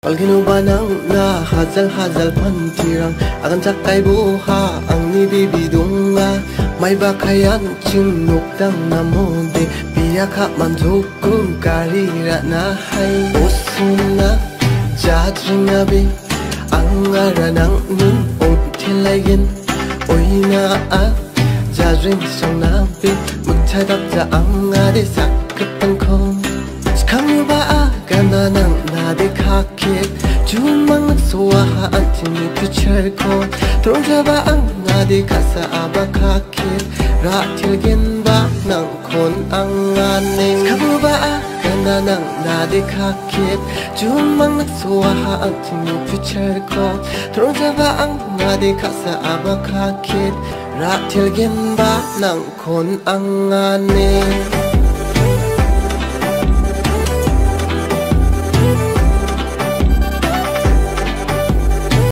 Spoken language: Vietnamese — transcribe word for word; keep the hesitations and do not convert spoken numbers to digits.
Palginu banang na hazal hazal pantirang akan cakai buha ang nibibidunga may bakayan cinuk dang namode piyaka manzukum karira na hay usuna jadring abi ang aranang nun otilayin oina a jadring sang nabi magtadap ja ang ade sakkapan ko kamu ba gana nang nade kakit jumang suwaha antini future ko turun jaba ang nade kasa aba kakit ratil genba nang kon ang aning kamu ba gana nang nade kakit jumang suwaha antini future ko turun jaba ang nade kasa aba kakit ratil genba nang kon ang aning